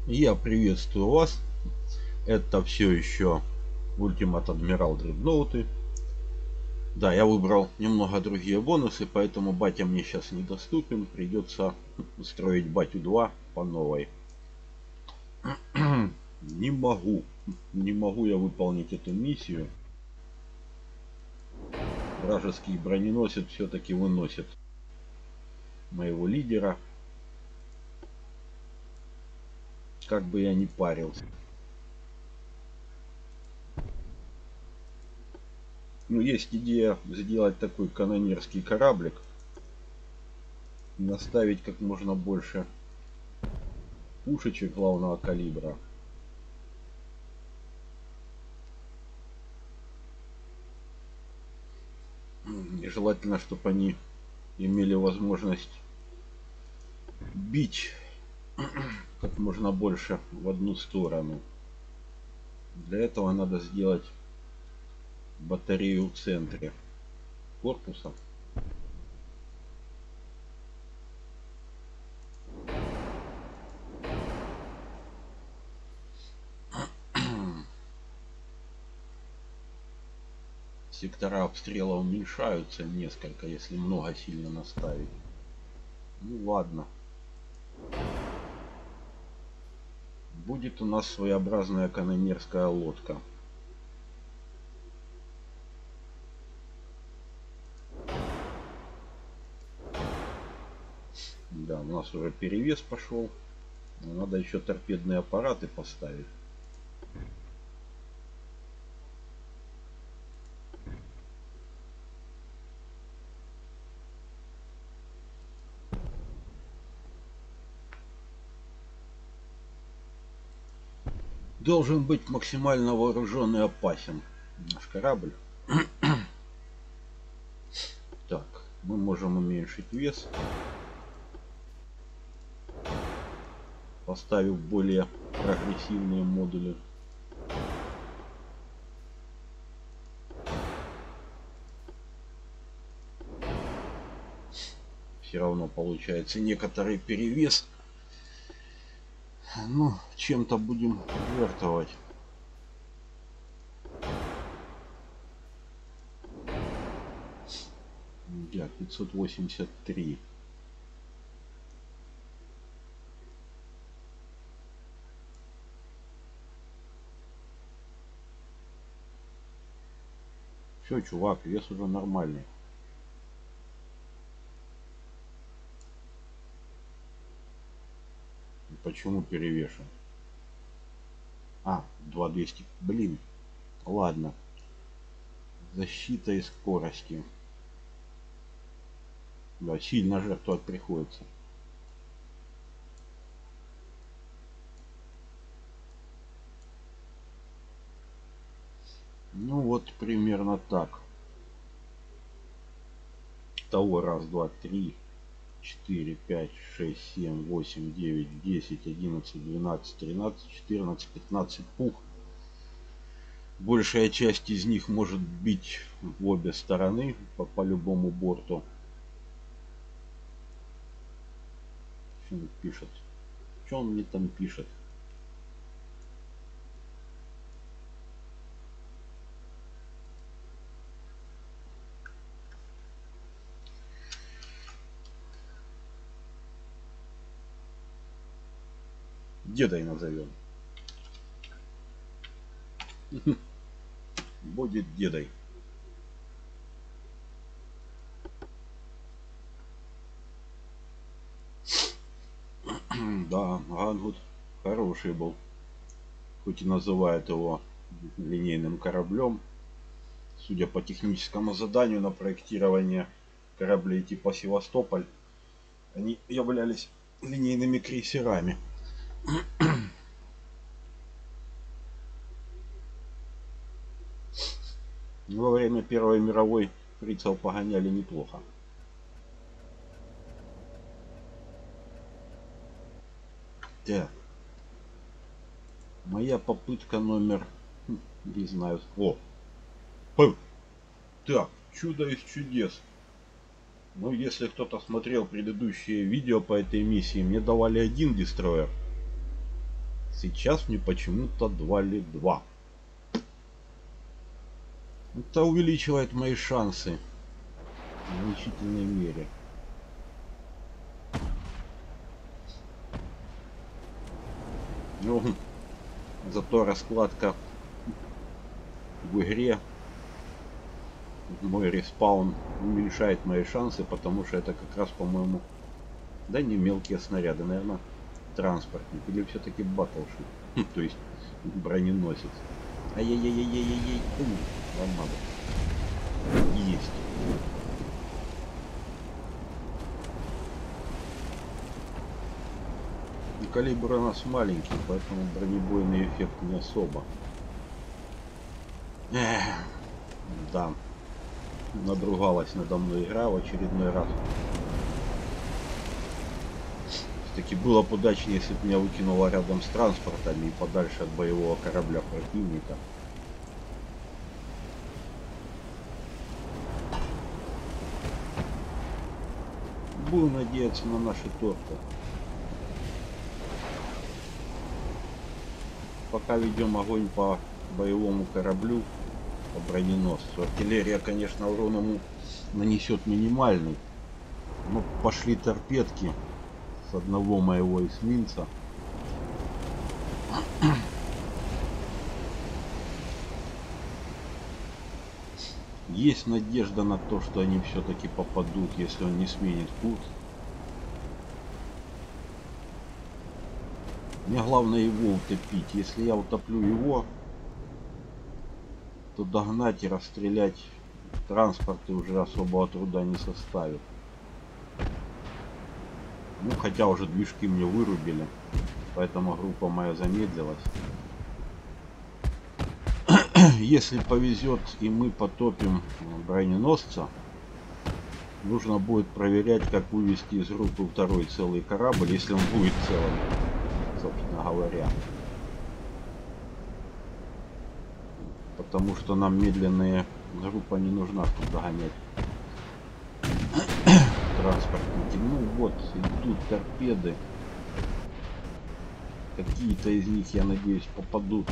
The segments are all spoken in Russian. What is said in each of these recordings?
Я приветствую вас. Это все еще Ultimate Admiral Dreadnought. Да, я выбрал немного другие бонусы, поэтому батя мне сейчас недоступен. Придется строить батю 2 по новой. Не могу. Не могу я выполнить эту миссию. Вражеский броненосец все-таки выносит моего лидера. Как бы я ни парился. Ну, есть идея сделать такой канонерский кораблик. Наставить как можно больше пушечек главного калибра. И желательно, чтобы они имели возможность бить как можно больше в одну сторону. Для этого надо сделать батарею в центре корпуса. Сектора обстрела уменьшаются несколько, если много сильно наставить. Ну ладно. Будет у нас своеобразная канонерская лодка. Да, у нас уже перевес пошел. Но надо еще торпедные аппараты поставить. Должен быть максимально вооружен и опасен наш корабль. Так, мы можем уменьшить вес, поставив более прогрессивные модули. Все равно получается некоторый перевес. Ну, чем-то будем жертвовать. Да, 583. Все, чувак, вес уже нормальный. Почему перевешен? А, 2200. Блин. Ладно. Защита и скорости. Да, сильно жертвовать приходится. Ну вот примерно так. Того раз, два, три, 4, 5, 6, 7, 8, 9, 10, 11, 12, 13, 14, 15 пух. Большая часть из них может бить в обе стороны по любому борту. Что он пишет? Что он мне там пишет? Дедой назовем. Будет дедой. Да, Гангут хороший был. Хоть и называют его линейным кораблем. Судя по техническому заданию на проектирование кораблей типа Севастополь, они являлись линейными крейсерами. Во время Первой мировой фрицев погоняли неплохо. Так. Моя попытка номер... Не знаю. О! Так, чудо из чудес. Ну, если кто-то смотрел предыдущие видео по этой миссии, мне давали один дестройер. Сейчас мне почему-то 2 Это увеличивает мои шансы в значительной мере. Ну, зато раскладка в игре, мой респаун уменьшает мои шансы, потому что это как раз, по-моему, да не мелкие снаряды, наверное, транспортник или все-таки батлшип, то есть броненосец. Ай-яй-яй-яй-яй-яй, надо. Есть. И калибр у нас маленький, поэтому бронебойный эффект не особо. Да. Надругалась надо мной игра в очередной раз. Все-таки было бы удачнее, если бы меня выкинуло рядом с транспортами и подальше от боевого корабля противника. Будем надеяться на наши торты. Пока ведем огонь по боевому кораблю, по броненосцу. Артиллерия, конечно, урон ему нанесет минимальный. Но пошли торпедки с одного моего эсминца. Есть надежда на то, что они все-таки попадут, если он не сменит курс. Мне главное его утопить. Если я утоплю его, то догнать и расстрелять транспорты уже особого труда не составит. Ну, хотя уже движки мне вырубили, поэтому группа моя замедлилась. Если повезет и мы потопим броненосца, нужно будет проверять, как вывести из группы второй целый корабль, если он будет целым, собственно говоря. Потому что нам медленная группа не нужна, чтобы догонять транспортники. Ну вот, идут торпеды. Какие-то из них, я надеюсь, попадут.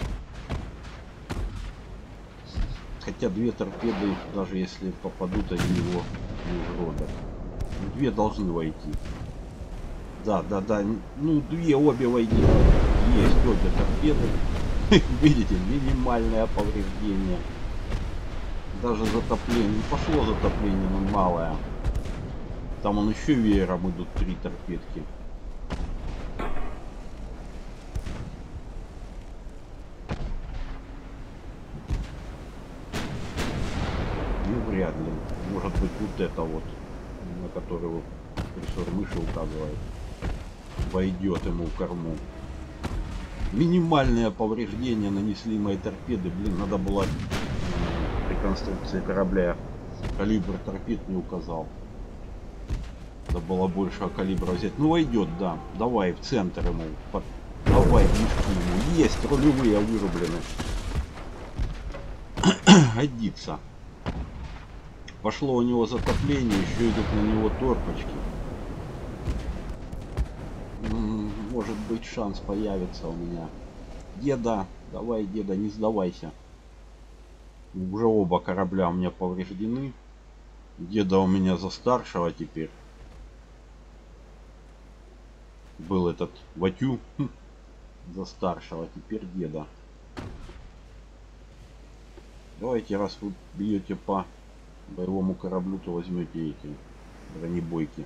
Хотя две торпеды, даже если попадут, они его не уродят. Две должны войти. Да. Ну, обе войди. Есть обе торпеды. Видите, минимальное повреждение. Даже затопление. Не пошло затопление, но малое. Там он еще веером идут 3 торпедки. Ну, вряд ли. Может быть, вот это вот, на которого курсор мыши указывает, войдет ему в корму. Минимальное повреждение нанесли мои торпеды. Блин, надо было при конструкции корабля калибр торпед не указал. Надо было большего калибра взять. Ну, войдет, да. Давай в центр ему. Давай движки ему. Есть, рулевые вырублены. Годится. Пошло у него затопление, еще идут на него торпочки. Может быть, шанс появится у меня. Деда, давай, деда, не сдавайся. Уже оба корабля у меня повреждены. Деда у меня за старшего теперь. Был этот Ватю за старшего, теперь деда. Давайте, раз вы бьете по боевому кораблю, то возьмете эти бронебойки.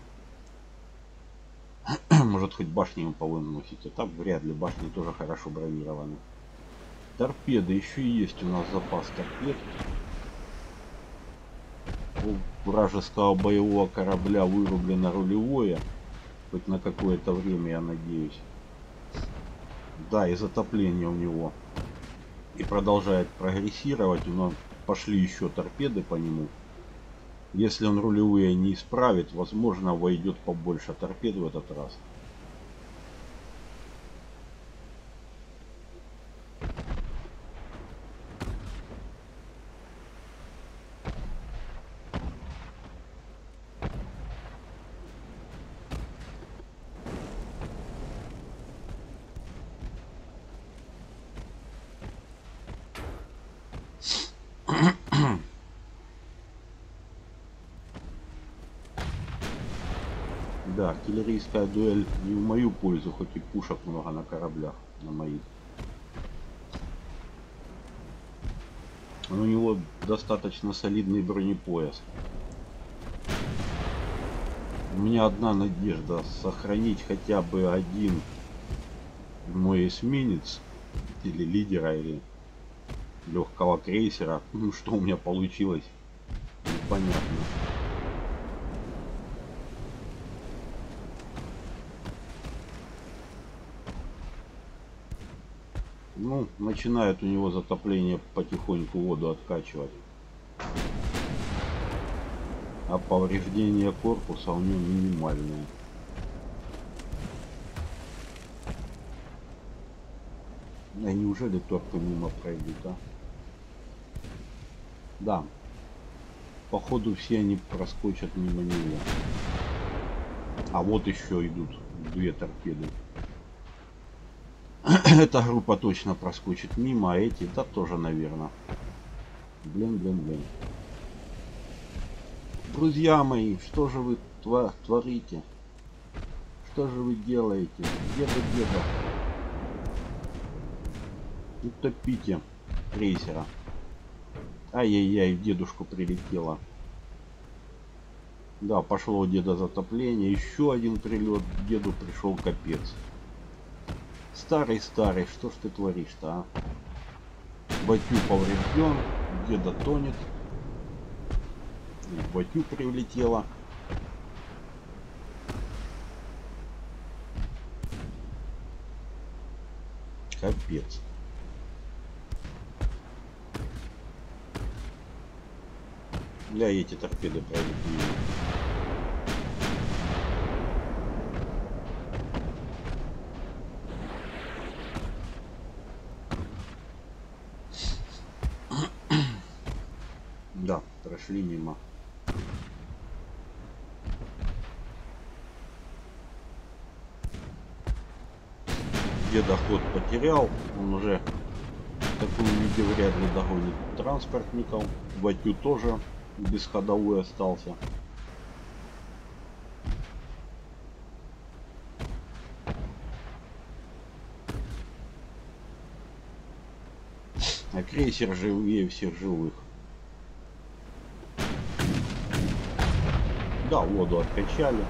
Может, хоть башни ему повыносите. Так вряд ли, башни тоже хорошо бронированы. Торпеды, еще и есть у нас запас торпед. У вражеского боевого корабля вырублено рулевое. Хоть на какое-то время, я надеюсь. Да, и затопление у него. И продолжает прогрессировать. Но пошли еще торпеды по нему. Если он рулевые не исправит, возможно, войдет побольше торпед в этот раз. Да, артиллерийская дуэль не в мою пользу, хоть и пушек много на кораблях, на моих. Но у него достаточно солидный бронепояс. У меня одна надежда сохранить хотя бы один мой эсминец или лидера, или легкого крейсера. Ну, что у меня получилось, непонятно. Ну, начинает у него затопление потихоньку воду откачивать. А повреждение корпуса у него минимальное. А неужели торпы мимо пройдут, а? Да. Походу все они проскочат мимо него. А вот еще идут две торпеды. Эта группа точно проскочит мимо, а эти, да, тоже, наверное. Блин. Друзья мои, что же вы творите? Что же вы делаете? Деда. Утопите крейсера. Ай-яй-яй, в дедушку прилетело. Да, пошло у деда затопление. Еще один прилет. Деду пришел капец. Старый, что ж ты творишь-то, а? Батю поврежден. Деда тонет. И батю прилетело. Капец. Да, эти торпеды пройдут мимо. Да, прошли мимо. Деда ход потерял. Он уже в таком виде вряд ли догонит транспортников. Батю тоже без ходовой остался. А крейсер живее всех живых. Да, воду откачали.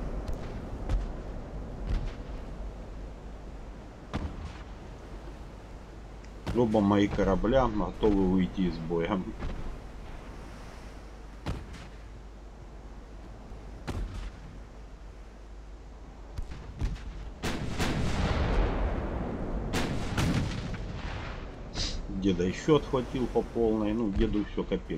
Оба мои корабля готовы выйти из боя. Деда еще отхватил по полной. Ну, деду все капец.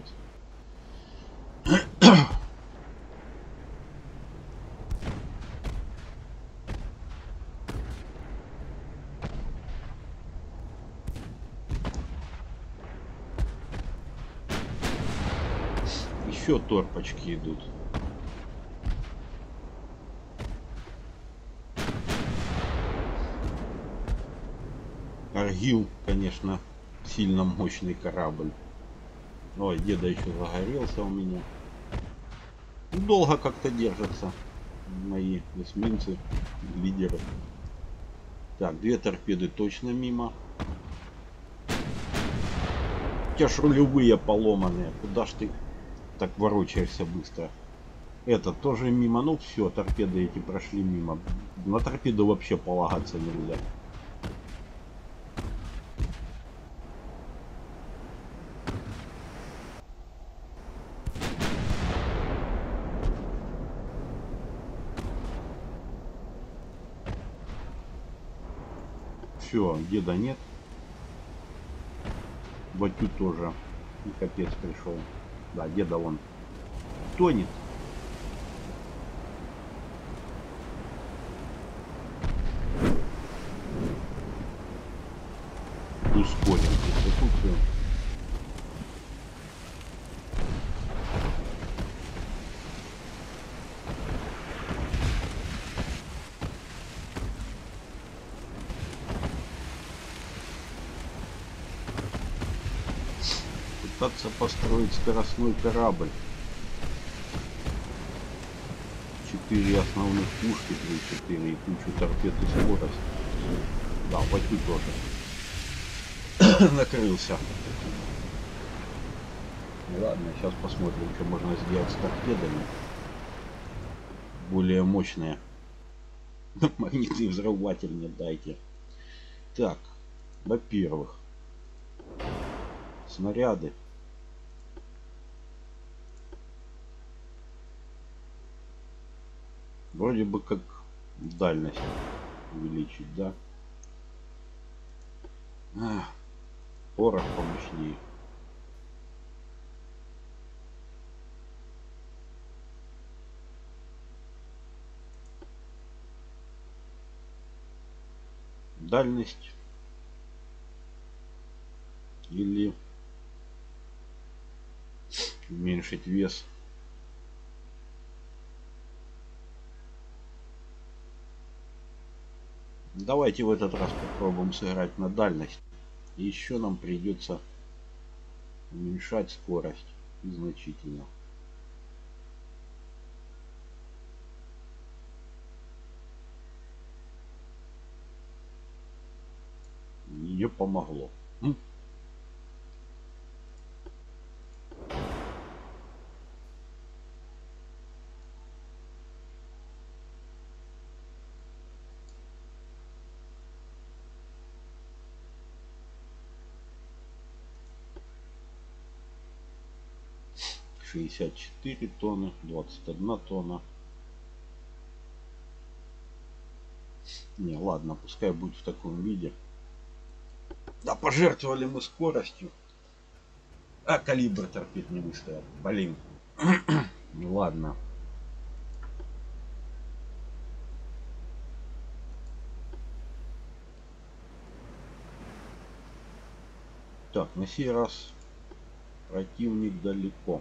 Еще торпочки идут. Аргил, конечно, сильно мощный корабль. Ой, деда еще загорелся у меня. Долго как-то держатся мои эсминцы, лидеры. Так, две торпеды точно мимо. У тебя ж рулевые поломанные. Куда ж ты так ворочаешься быстро? Это тоже мимо. Ну все, торпеды эти прошли мимо. На торпеду вообще полагаться нельзя. Все, деда нет. Батю тоже. И капец пришел. Да, деда вон тонет. Ускорим экзекуцию. Пытаться построить скоростной корабль. 4 основных пушки, 3-4 и кучу торпед и скорость. Да, Ватю тоже накрылся. Ладно, сейчас посмотрим, что можно сделать с торпедами. Более мощные. Магнитный взрыватель мне дайте. Так, во-первых, снаряды. Вроде бы как дальность увеличить, да? Порох помощнее. Дальность или уменьшить вес. Давайте в этот раз попробуем сыграть на дальность. И еще нам придется уменьшать скорость значительно. Не помогло. 64 тонны, 21 тонна. Не, ладно, пускай будет в таком виде. Да, пожертвовали мы скоростью. А калибр торпед не выставил. Блин. Ладно. Так, на сей раз противник далеко.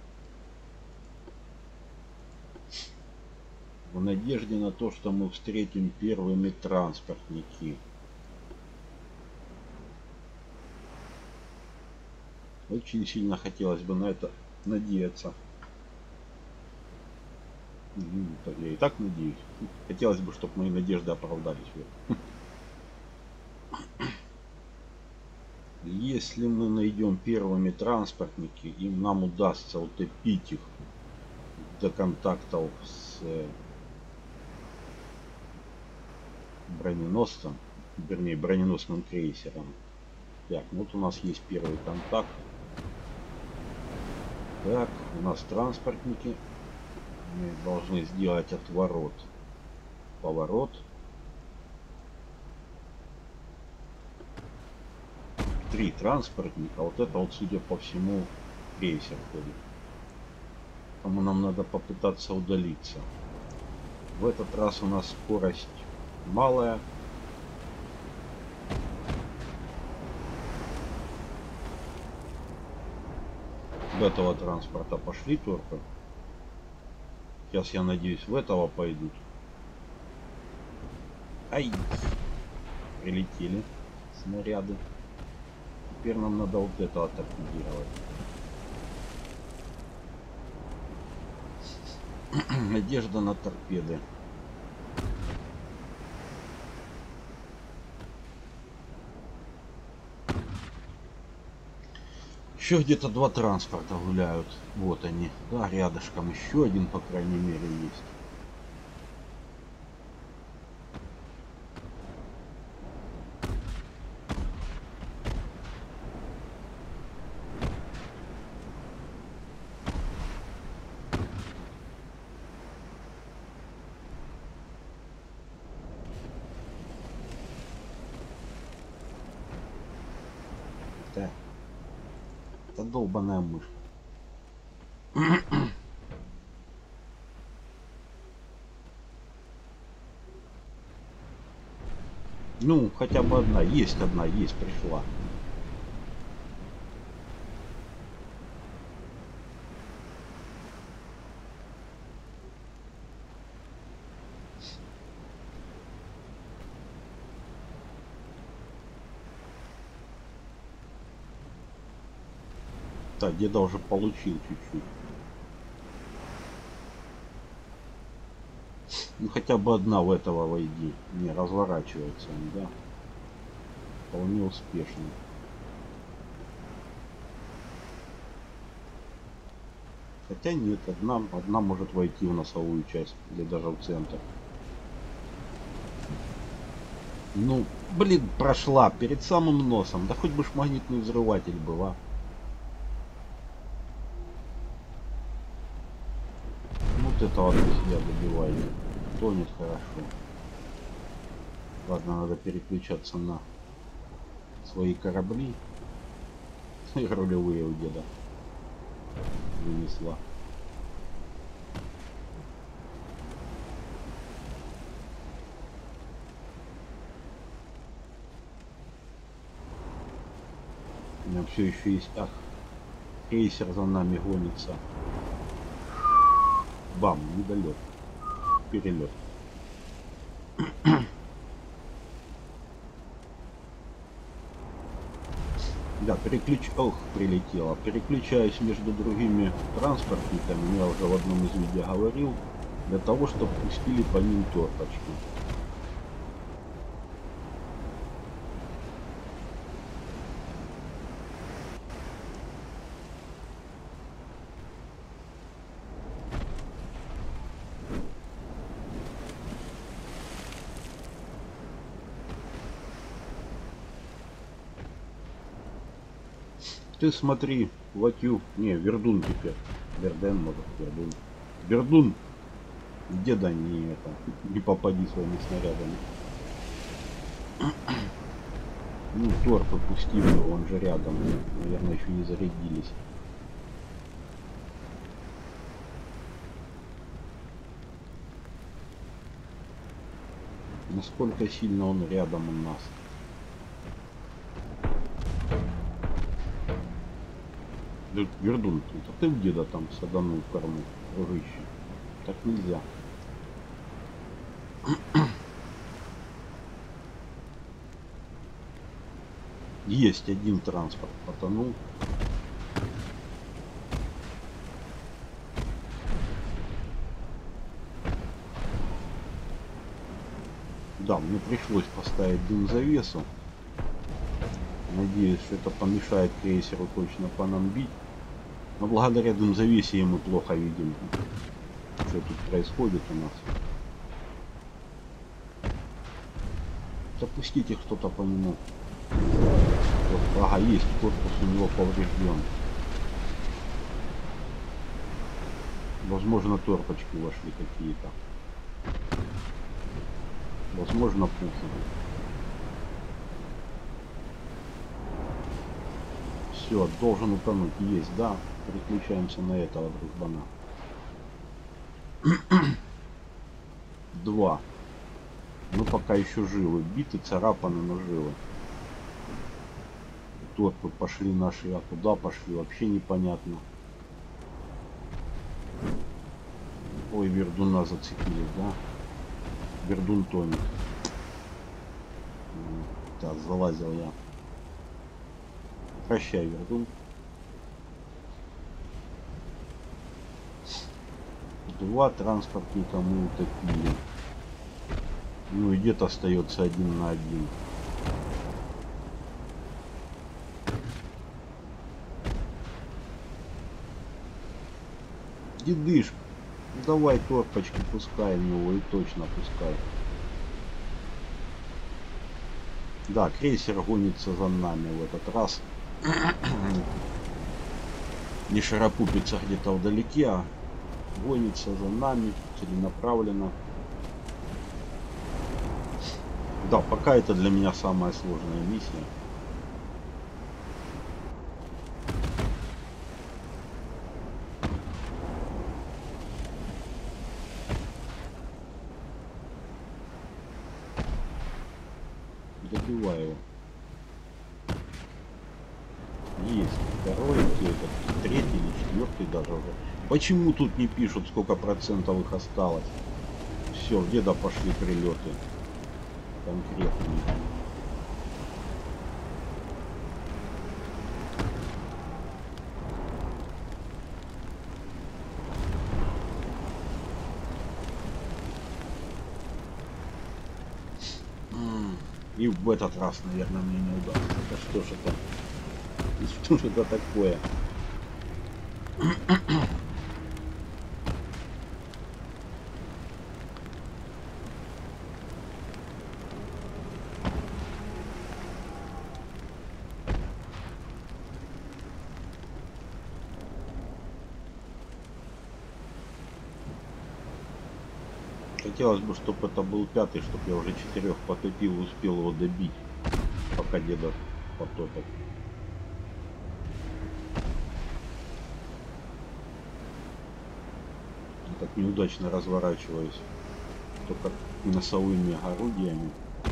В надежде на то, что мы встретим первыми транспортники. Очень сильно хотелось бы на это надеяться. Я и так надеюсь. Хотелось бы, чтобы мои надежды оправдались. Если мы найдем первыми транспортники, и нам удастся утопить их до контактов с броненосцем, вернее броненосным крейсером. Так, вот у нас есть первый контакт. Так, у нас транспортники. Мы должны сделать отворот, поворот. Три транспортника. Вот это вот, судя по всему, крейсер ходит. Поэтому нам надо попытаться удалиться. В этот раз у нас скорость малая. В этого транспорта пошли торпы. Сейчас, я надеюсь, в этого пойдут. Ай! Прилетели снаряды. Теперь нам надо вот это атакировать. Надежда на торпеды. Еще где-то два транспорта гуляют. Вот они. Да, рядышком. Еще один, по крайней мере, есть. Да. Это долбаная мышь. Ну, хотя бы одна, есть, пришла. Так, деда уже получил чуть-чуть. Ну хотя бы одна в этого войди. Не, разворачивается он, да. Вполне успешно. Хотя нет, одна может войти в носовую часть. Или даже в центр. Ну, блин, прошла перед самым носом. Да хоть бы ж магнитный взрыватель был, а. Вот этого я добиваю. Тонет хорошо. Ладно, надо переключаться на свои корабли. И рулевые у деда вынесла. У меня все еще есть... Ах, крейсер за нами гонится. Бам, недолет. Перелет. Да, Ох, прилетело. Переключаюсь между другими транспортниками. Я уже в одном из видео говорил. Для того, чтобы пустили по ним торпочки. Ты смотри, Ватю. Не, Вердун теперь. Верден, может, Вердун. Вердун! Деда не попади своими снарядами. Ну, торп опустил его, он же рядом. Наверное, еще не зарядились. Насколько сильно он рядом у нас. Вердун, это ты где-то там саданул в корму, дружище. Так нельзя. Есть один транспорт потонул. Да, мне пришлось поставить дым-завесу. Надеюсь, что это помешает крейсеру точно по нам бить. Но благодаря дым-завесе мы плохо видим, что тут происходит у нас. Запустите кто-то по нему. Вот, ага, есть, корпус у него поврежден. Возможно, торпочки вошли какие-то. Возможно, пуши. Все, должен утонуть. Есть, да. Переключаемся на этого дружбана. 2. Мы пока еще живы. Биты, царапаны, но живы. Тут пошли наши, а куда пошли, вообще непонятно. Ой, Вердуна зацепили, да? Вердун тонет. Так, залазил я. Прощай, Вердун. 2 транспортника мы утопили. Ну и где-то остается 1 на 1. Дедыш, давай торпочки пускай в него, и точно пускай. Да, крейсер гонится за нами в этот раз. Не шарапупится где-то вдалеке, а гонится за нами целенаправленно. Да, пока это для меня самая сложная миссия. Добиваю его. Есть. Второй, этот, третий или четвертый даже уже. Почему тут не пишут, сколько процентов их осталось? Все, где-то пошли прилеты. Конкретные. И в этот раз, наверное, мне не удастся. Это что ж это? Что же это такое? Хотелось бы, чтобы это был пятый, чтобы я уже 4 потопил и успел его добить, пока деда потопит. Я так неудачно разворачиваюсь, только носовыми орудиями.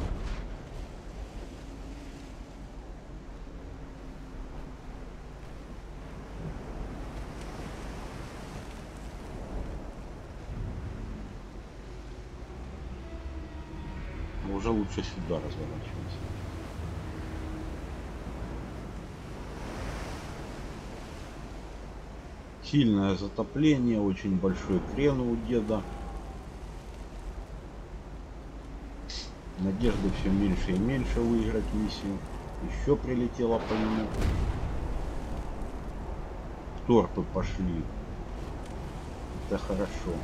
Но уже лучше сюда разворачиваться. Сильное затопление, очень большой крен у деда. Надежды все меньше и меньше выиграть миссию. Еще прилетело по нему. Торпы пошли. Это хорошо.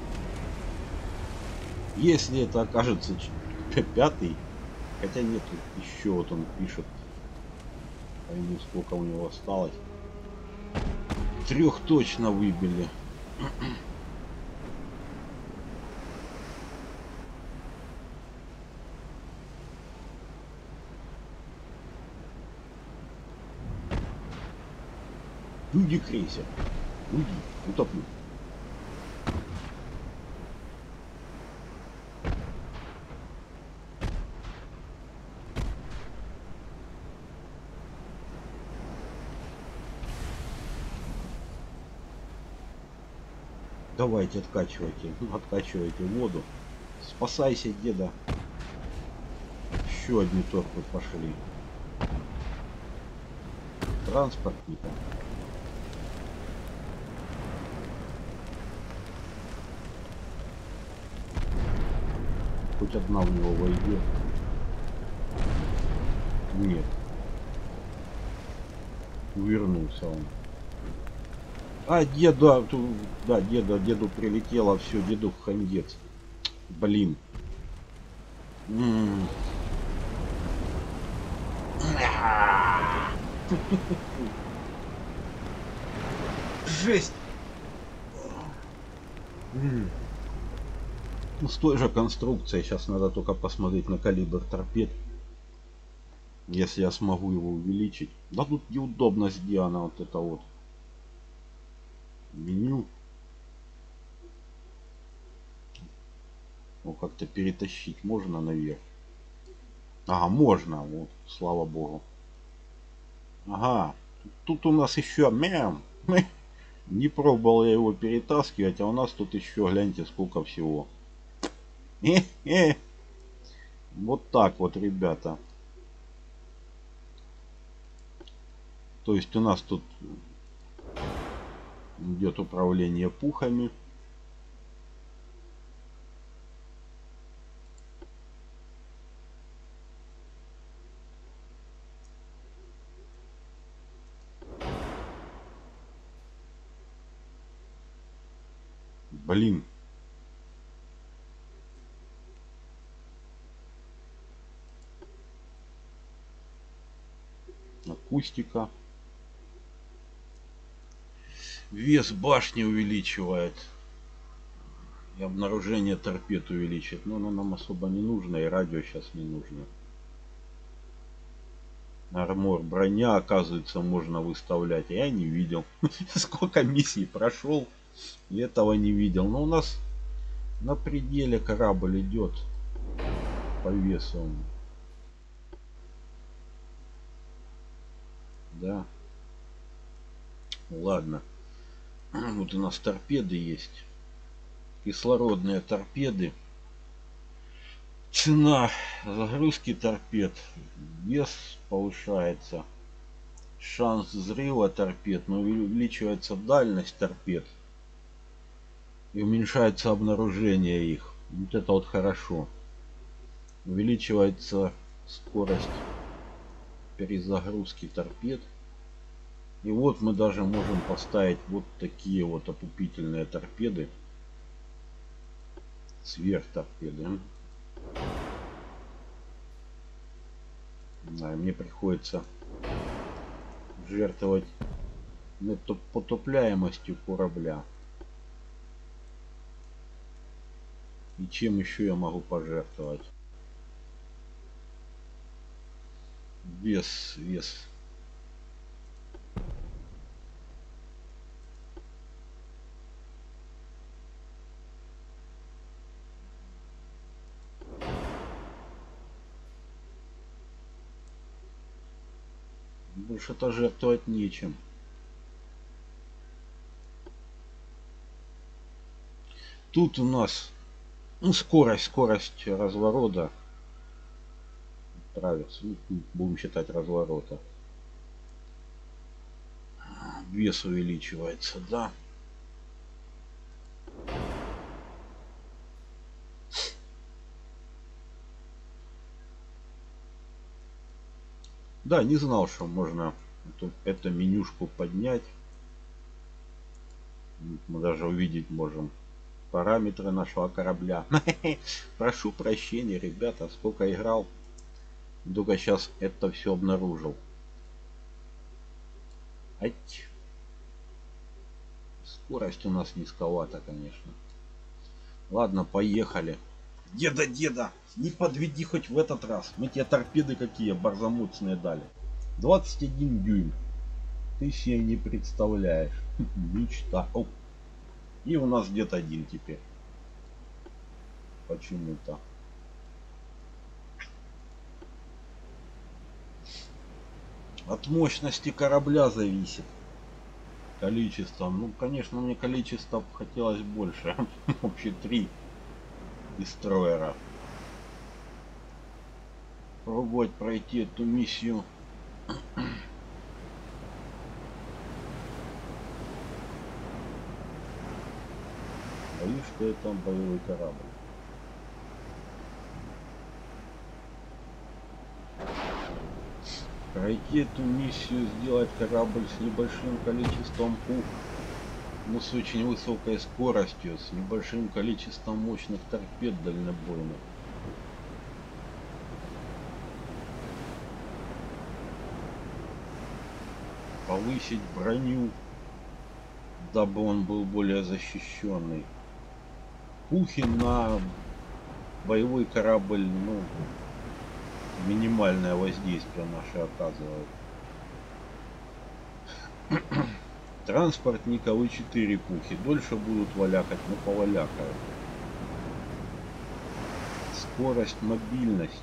Если это окажется пятый, хотя нет, еще вот он пишет, пойму сколько у него осталось. 3 точно выбили. Уйди, крейсер. Уйди, утоплю. Давайте, откачивайте воду. Спасайся, деда. Еще одни торпы пошли. Транспортника. Хоть одна в него войдет. Нет. Увернулся он. А, деда, да, деду прилетело, все, деду в хандец. Блин. Жесть. Ну, с той же конструкцией. Сейчас надо только посмотреть на калибр торпед. Если я смогу его увеличить. Да тут неудобно сделано вот это вот. Меню. Ну, как-то перетащить можно наверх. Ага, можно. Вот, слава богу. Ага. Тут у нас еще мям. Не пробовал я его перетаскивать, а у нас тут еще, гляньте, сколько всего. Вот так вот, ребята. То есть у нас тут идет управление пухами. Блин. Акустика. Вес башни увеличивает. И обнаружение торпед увеличит. Но оно нам особо не нужно. И радио сейчас не нужно. Армор, броня, оказывается, можно выставлять. Я не видел. Сколько миссий прошел. И этого не видел. Но у нас на пределе корабль идет. По весу. Да. Ладно. Вот у нас торпеды есть. Кислородные торпеды. Цена загрузки торпед. Вес повышается. Шанс взрыва торпед. Но увеличивается дальность торпед. И уменьшается обнаружение их. Вот это вот хорошо. Увеличивается скорость перезагрузки торпед. И вот мы даже можем поставить вот такие вот опупительные торпеды. Сверхторпеды. Да, мне приходится жертвовать потопляемостью корабля. И чем еще я могу пожертвовать? Вес. Больше-то жертвовать нечем. Тут у нас скорость разворота. Траверс. Будем считать разворота. Вес увеличивается, да. Да, не знал, что можно эту менюшку поднять. Мы даже увидеть можем параметры нашего корабля. Прошу прощения, ребята, сколько играл. Только сейчас это все обнаружил. Ать. Скорость у нас низковата, конечно. Ладно, поехали. Деда, не подведи хоть в этот раз. Мы тебе торпеды какие барзамутные дали. 21 дюйм. Ты себе не представляешь. Мечта. О. И у нас где-то один теперь. Почему-то. От мощности корабля зависит. Количеством. Ну, конечно, мне количество хотелось больше. Вообще 3 дестройера. Пробовать пройти эту миссию. Боюсь, что это боевой корабль. Пройти эту миссию, сделать корабль с небольшим количеством пух, но с очень высокой скоростью, с небольшим количеством мощных торпед дальнобойных. Повысить броню, дабы он был более защищенный. Пухи на боевой корабль, ну, минимальное воздействие наше оказывают. Транспортниковые 4 пухи. Дольше будут валякать, но повалякают. Скорость, мобильность.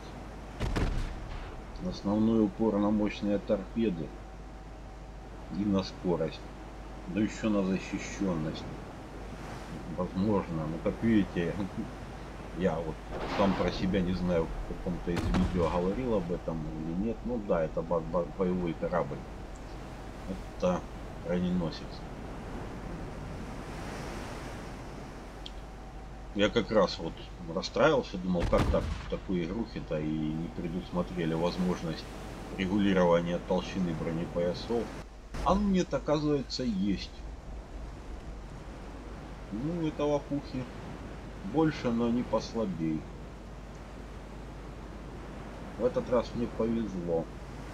Основной упор на мощные торпеды. И на скорость. Да еще на защищенность. Возможно. Но как видите, я вот сам про себя не знаю, в каком-то из видео говорил об этом или нет. Ну да, это боевой корабль. Это броненосец. Я как раз вот расстраивался, думал, как так в такой игрухе-то и не предусмотрели возможность регулирования толщины бронепоясов. А нет, оказывается, есть. Ну, этого пухи больше, но не послабей. В этот раз мне повезло.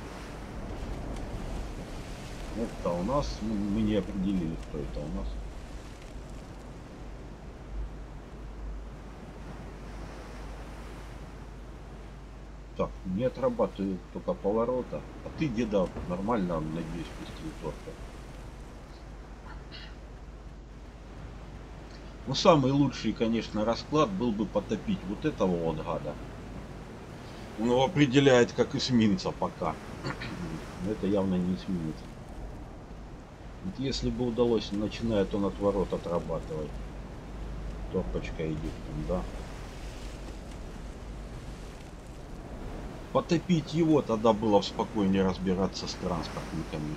Это у нас, мы не определили, кто это у нас. Так, не отрабатываю только поворота. А ты, деда, нормально, надеюсь, пустил торта. Ну, самый лучший, конечно, расклад был бы потопить вот этого вот гада. Он его определяет как эсминца пока. Но это явно не эсминец. Вот если бы удалось, начинает он отворот отрабатывать. Торпочка идет там, да. Потопить его, тогда было спокойнее разбираться с транспортниками.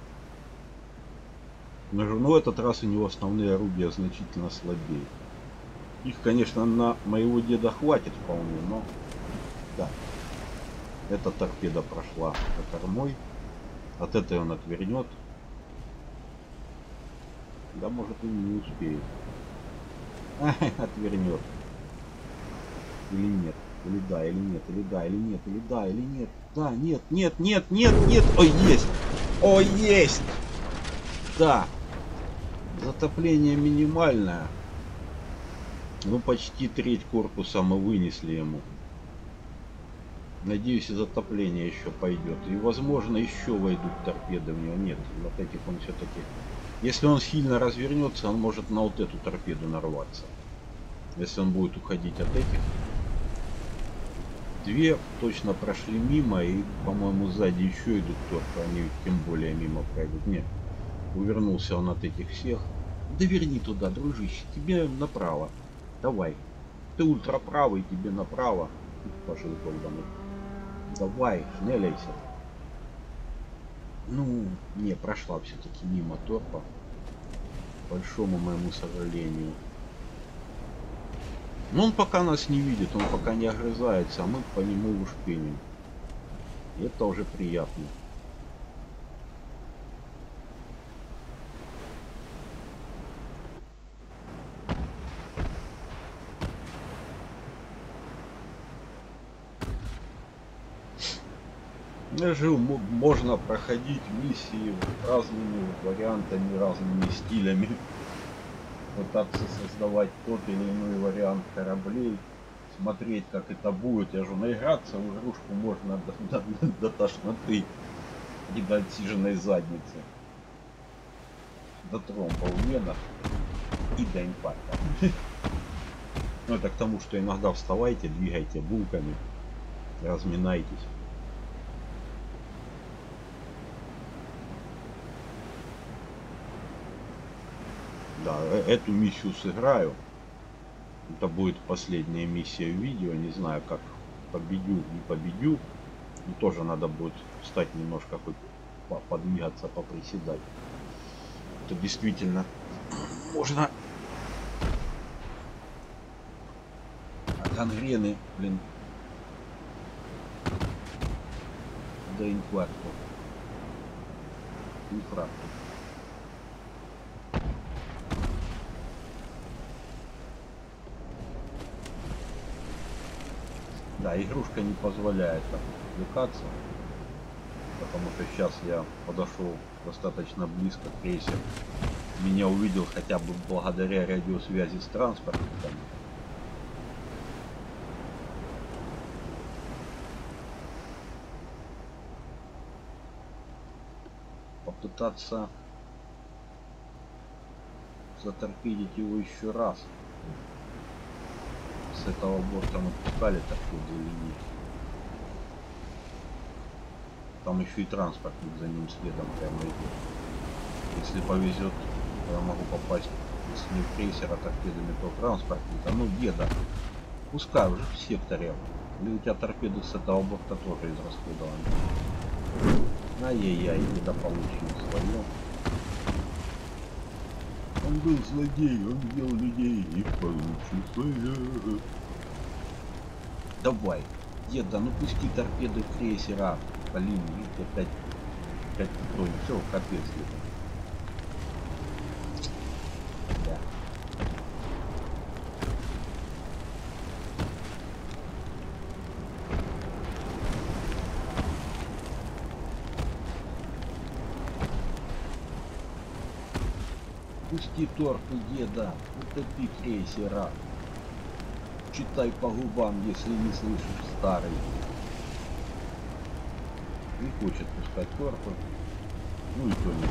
Но в этот раз у него основные орудия значительно слабее. Их, конечно, на моего деда хватит вполне, но да. Эта торпеда прошла за кормой. От этой он отвернет. Да, может, и не успеет. Отвернет. Или нет. Или да, или нет. Или да, или нет. Или да, или нет. Да, нет, нет, нет, нет, нет. Ой, есть. Ой, есть. Да. Затопление минимальное. Ну, почти треть корпуса мы вынесли ему. Надеюсь, и затопление еще пойдет. И, возможно, еще войдут торпеды в него. Нет, вот этих он все-таки... Если он сильно развернется, он может на вот эту торпеду нарваться. Если он будет уходить от этих. Две точно прошли мимо. И, по-моему, сзади еще идут торпы. Они тем более мимо пройдут. Нет. Увернулся он от этих всех. Да верни туда, дружище. Тебе направо. Давай. Ты ультраправый, тебе направо. Пошел домой. Давай, шнеляйся. Ну, не, прошла все-таки мимо торпа. К большому моему сожалению. Но он пока нас не видит, он пока не огрызается, а мы по нему ушпеним. И это уже приятно. Жил, можно проходить миссии разными вариантами, разными стилями. Пытаться создавать тот или иной вариант кораблей. Смотреть, как это будет. Я же наиграться в игрушку можно до тошноты и до отсиженной задницы. До тромба в венах и до инфаркта. Ну это к тому, что иногда вставайте, двигайте булками, разминайтесь. Да, эту миссию сыграю. Это будет последняя миссия в видео. Не знаю, как победю, не победю. Но тоже надо будет встать немножко, хоть подвигаться, поприседать. Это действительно можно от гангрены, блин, до инфаркта. Да, игрушка не позволяет так отвлекаться, потому что сейчас я подошел достаточно близко к крейсеру. Меня увидел хотя бы благодаря радиосвязи с транспортником. Попытаться заторпедить его еще раз. С этого борта мы пускали торпеды или нет. Там еще и транспортник за ним следом прямо идет. Если повезет, я могу попасть, если не в крейсера торпедами, то транспортника. Ну, деда, пускай уже в секторе. Или у тебя торпеды с этого борта тоже израсходованы. Ай-яй-яй, деда получил свое. Он был злодей, он ел людей и получил свое. Давай, деда, ну пусти торпеды крейсера по линии, опять тонет. Все, капец, деда. Да. Пусти торпы, деда, утопи крейсера. Читай по губам, если не слышишь, старый. Не хочет пускать торпы. Ну и то не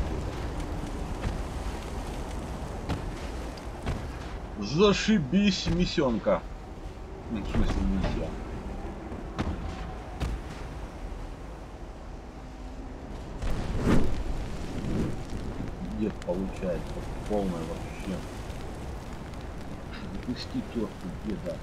хочет. Зашибись, миссионка. Ну, в смысле, нельзя. Дед получается полное вообще. Пусти торпы, деда.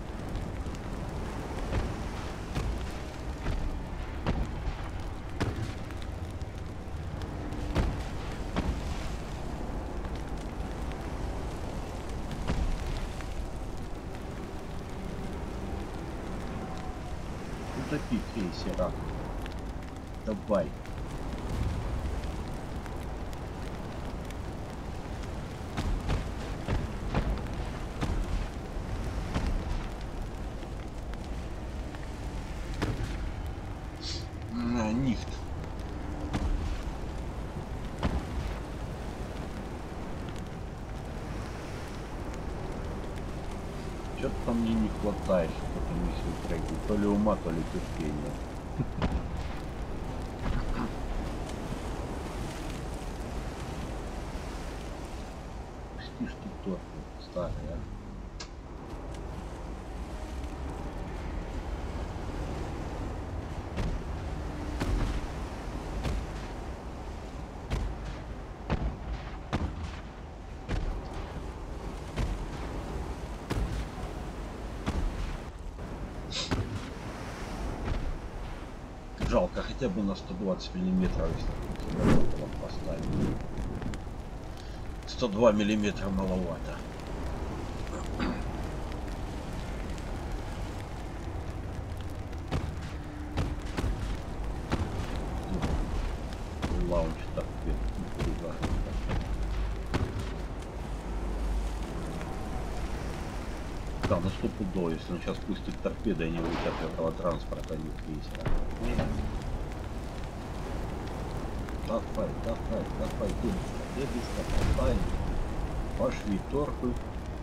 Утопи крейсера. Давай. Нихт. Что-то мне не хватает, что-то миссию пройти. То ли ума, то ли терпения. Пусти ж ты торт старый, а. Жалко, хотя бы на 120 миллиметров, если поставить. 102 миллиметра маловато. Лаунч так да, ну стопудово, если он сейчас пустит торпедо и не улетят этого транспорта, не крейсера. Давай, дедушка, давай. Пошли, торпы.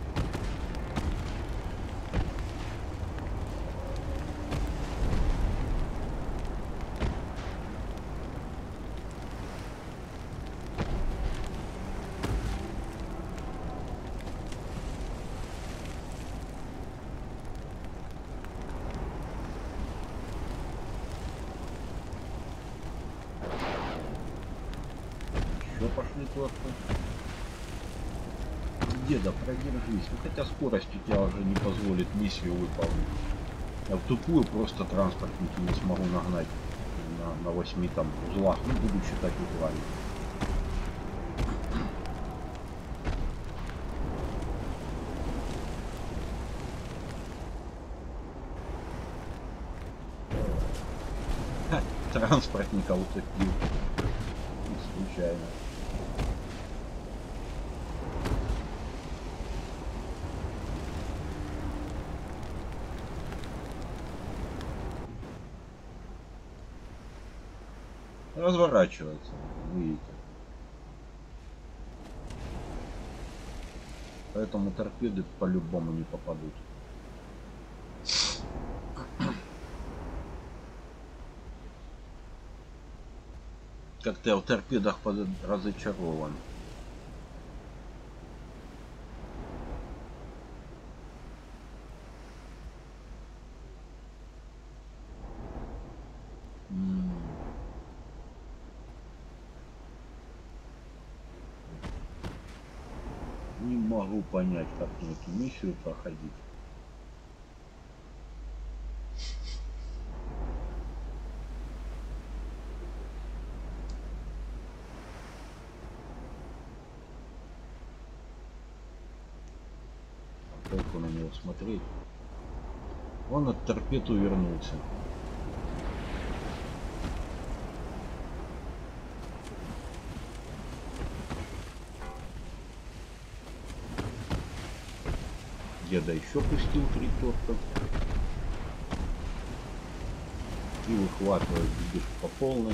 Пошли торпы. Деда, продержись. Ну хотя скорость у тебя уже не позволит миссию выполнить. Я в тупую просто транспортники не смогу нагнать на 8 там узлах. Ну буду считать узлами. Транспортника утопил. Случайно. Разворачивается, видите. Поэтому торпеды по-любому не попадут. Как-то я в торпедах разочарован. Не могу понять, как мне эту миссию проходить. Только на него смотреть. Он от торпед увернулся. Деда еще пустил 3 торта. И выхватывает бегишь по полной.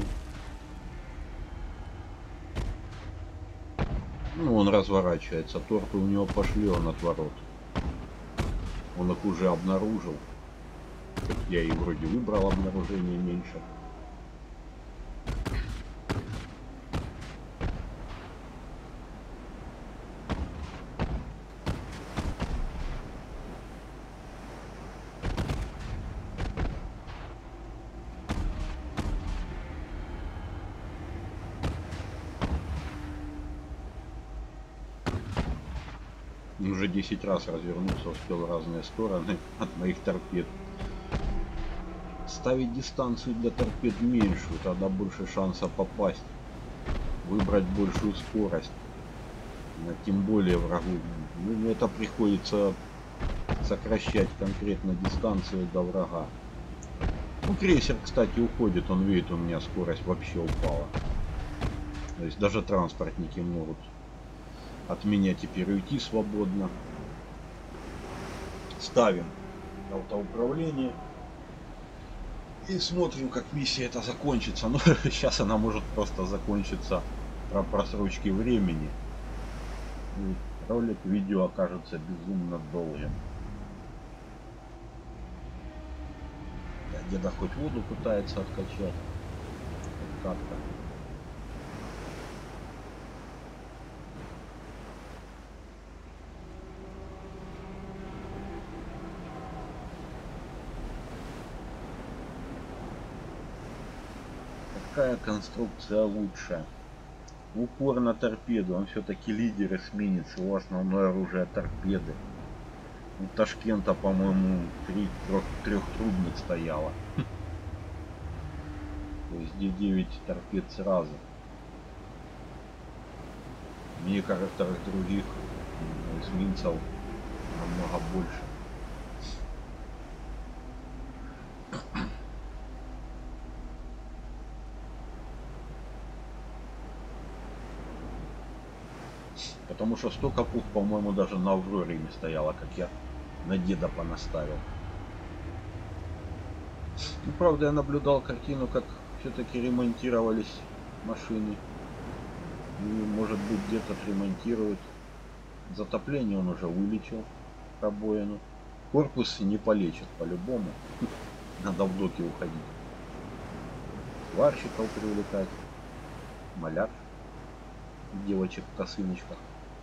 Ну, он разворачивается. Торты у него пошли, он отворот. Он их уже обнаружил. Я и вроде выбрал обнаружение меньше. Уже 10 раз развернулся, успел в разные стороны от моих торпед. Ставить дистанцию для торпед меньшую, тогда больше шанса попасть. Выбрать большую скорость. Тем более врагу. Ну, это приходится сокращать конкретно дистанцию до врага. Ну, крейсер, кстати, уходит. Он видит, у меня скорость вообще упала. То есть даже транспортники могут от меня теперь уйти свободно. Ставим автоуправление. И смотрим, как миссия эта закончится. Ну, сейчас она может просто закончиться про просрочки времени. И ролик, видео окажется безумно долгим. Да, деда хоть воду пытается откачать. Хоть как-то. Какая конструкция лучше? Упор на торпеду. Он все-таки лидер эсминец. Его основное оружие торпеды. У Ташкента, по-моему, трехтрубных стояло. То есть где 9 торпед сразу. В некоторых других эсминцев намного больше. Потому что столько пух, по-моему, даже на Авроре не стояло, как я на деда понаставил. Ну, правда, я наблюдал картину, как все-таки ремонтировались машины. И, может быть, где-то отремонтируют. Затопление он уже вылечил, пробоину. Корпус не полечит по-любому. Надо в доки уходить. Сварщиков привлекать. Маляр. Девочек в косыночках.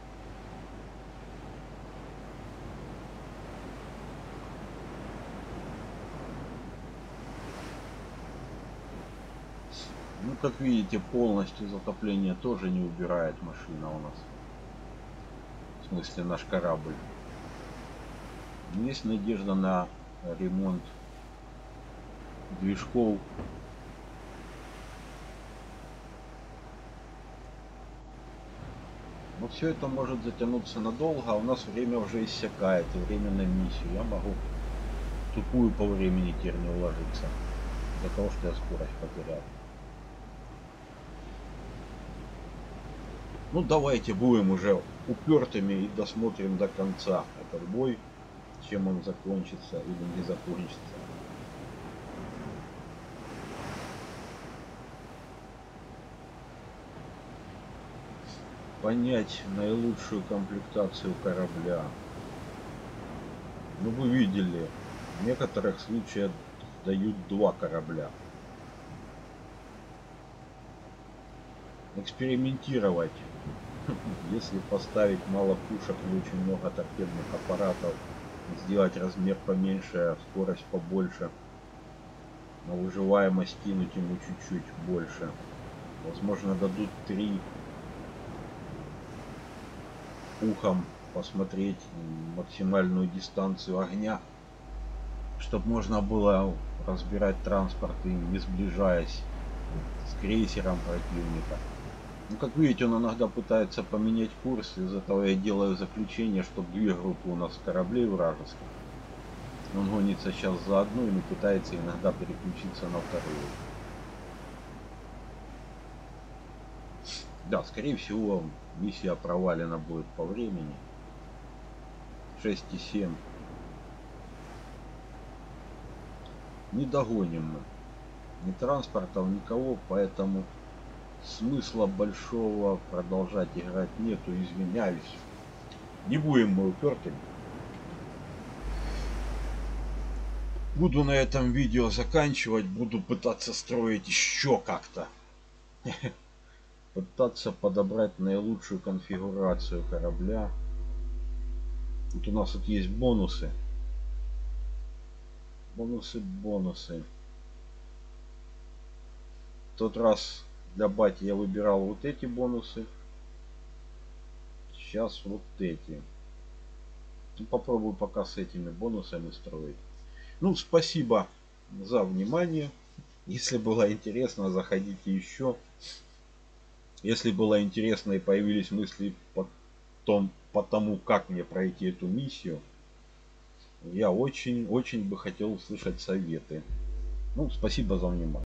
Ну, как видите, полностью затопление тоже не убирает машина у нас. В смысле, наш корабль. Есть надежда на ремонт движков. Но все это может затянуться надолго, а у нас время уже иссякает, и время на миссию. Я могу тупую по времени теперь не уложиться. Из-за того, что я скорость потерял. Ну, давайте будем уже упертыми и досмотрим до конца этот бой. Чем он закончится или не закончится. Понять наилучшую комплектацию корабля. Ну, вы видели, в некоторых случаях дают 2 корабля. Экспериментировать. Если поставить мало пушек и очень много торпедных аппаратов, сделать размер поменьше, а скорость побольше, на выживаемость кинуть ему чуть-чуть больше. Возможно, дадут 3 ухом посмотреть максимальную дистанцию огня, чтобы можно было разбирать транспорт и не сближаясь с крейсером противника. Ну, как видите, он иногда пытается поменять курс, из этого я делаю заключение, что 2 группы у нас кораблей вражеских. Он гонится сейчас за одну и пытается иногда переключиться на вторую. Да, скорее всего, миссия провалена будет по времени. 6,7. Не догоним мы ни транспортов, никого, поэтому смысла большого продолжать играть нету, извиняюсь. Не будем мы упертыми. Буду на этом видео заканчивать, буду пытаться строить еще как-то. Пытаться подобрать наилучшую конфигурацию корабля. Тут у нас вот есть бонусы. Бонусы. В тот раз для бати я выбирал вот эти бонусы. Сейчас вот эти. Ну, попробую пока с этими бонусами строить. Ну, спасибо за внимание. Если было интересно, заходите еще. Если было интересно и появились мысли по тому, как мне пройти эту миссию, я очень бы хотел услышать советы. Ну, спасибо за внимание.